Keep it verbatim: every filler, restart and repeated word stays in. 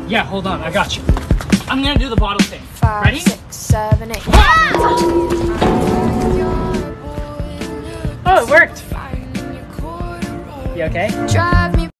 Yeah, hold on, I got you. I'm gonna do the bottle thing. Five, Ready? six, seven, eight. Oh, it worked. You okay? Drive